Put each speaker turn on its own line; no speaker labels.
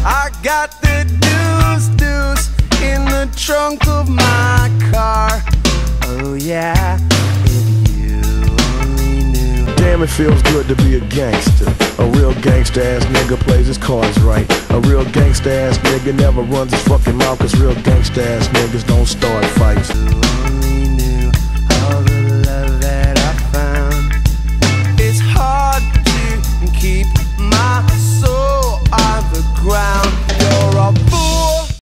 I got the deuce in the trunk of my car. Oh yeah, if you only knew.
Damn, it feels good to be a gangster. A real gangsta ass nigga plays his cards right. A real gangsta ass nigga never runs his fucking mouth, cause real gangsta ass niggas don't start fights.